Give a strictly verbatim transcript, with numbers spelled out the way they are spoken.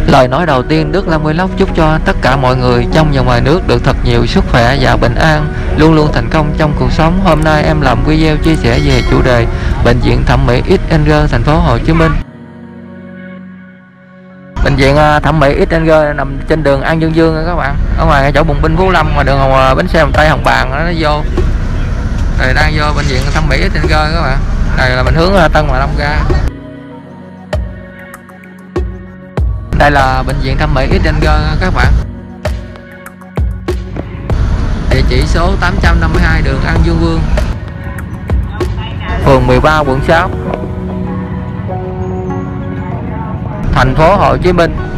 Lời nói đầu tiên, Đức Long Vlog chúc cho tất cả mọi người trong và ngoài nước được thật nhiều sức khỏe và bình an, luôn luôn thành công trong cuộc sống. Hôm nay em làm video chia sẻ về chủ đề bệnh viện thẩm mỹ ích en giê thành phố Hồ Chí Minh. Bệnh viện thẩm mỹ ích en giê nằm trên đường An Dương Dương các bạn, ở ngoài chỗ Bùng Binh Phú Lâm, ngoài đường bến xe Hồng Tây Hồng Bàng nó vô. Rồi đang vô bệnh viện thẩm mỹ ích en giê các bạn. Này là mình hướng Tân Hòa Long ra. Đây là bệnh viện thẩm mỹ ích en giê các bạn. Địa chỉ số tám trăm năm mươi hai đường An Dương Vương, phường mười ba, quận sáu, thành phố Hồ Chí Minh.